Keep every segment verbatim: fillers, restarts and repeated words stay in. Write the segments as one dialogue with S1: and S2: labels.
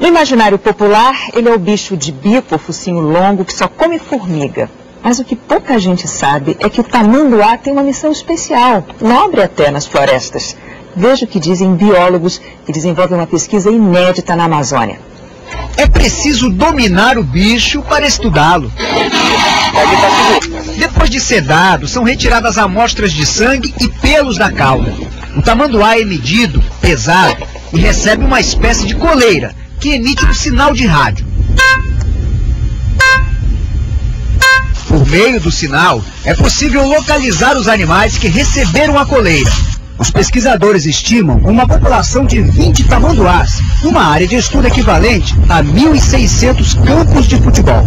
S1: No imaginário popular, ele é o bicho de bico ou focinho longo que só come formiga. Mas o que pouca gente sabe é que o tamanduá tem uma missão especial, nobre até nas florestas. Veja o que dizem biólogos que desenvolvem uma pesquisa inédita na Amazônia.
S2: É preciso dominar o bicho para estudá-lo. Depois de sedado, são retiradas amostras de sangue e pelos da cauda. O tamanduá é medido, pesado e recebe uma espécie de coleira que emite um sinal de rádio. Por meio do sinal, é possível localizar os animais que receberam a coleira. Os pesquisadores estimam uma população de vinte tamanduás, uma área de estudo equivalente a mil e seiscentos campos de futebol.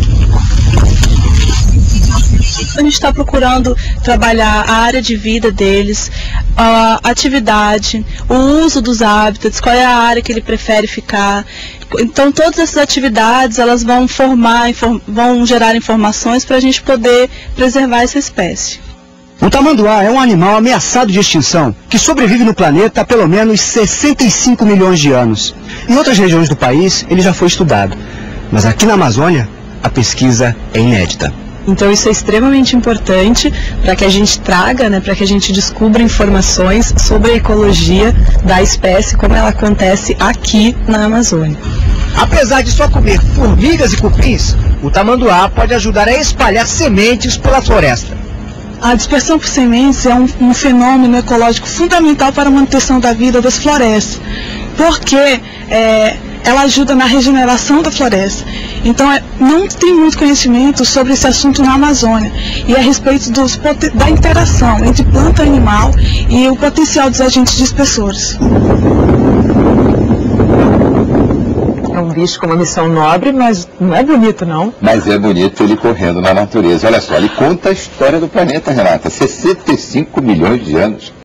S3: A gente está procurando trabalhar a área de vida deles, a atividade, o uso dos hábitats, qual é a área que ele prefere ficar. Então todas essas atividades elas vão formar, vão gerar informações para a gente poder preservar essa espécie.
S2: O tamanduá é um animal ameaçado de extinção, que sobrevive no planeta há pelo menos sessenta e cinco milhões de anos. Em outras regiões do país ele já foi estudado, mas aqui na Amazônia a pesquisa é inédita.
S3: Então isso é extremamente importante para que a gente traga, né, para que a gente descubra informações sobre a ecologia da espécie, como ela acontece aqui na Amazônia.
S2: Apesar de só comer formigas e cupins, o tamanduá pode ajudar a espalhar sementes pela floresta.
S3: A dispersão por sementes é um, um fenômeno ecológico fundamental para a manutenção da vida das florestas, porque é, ela ajuda na regeneração da floresta. Então, é, não tem muito conhecimento sobre esse assunto na Amazônia e a respeito dos, da interação entre planta e animal e o potencial dos agentes dispersores.
S1: É um bicho com uma missão nobre, mas não é bonito, não.
S4: Mas é bonito ele correndo na natureza. Olha só, ele conta a história do planeta, Renata. sessenta e cinco milhões de anos.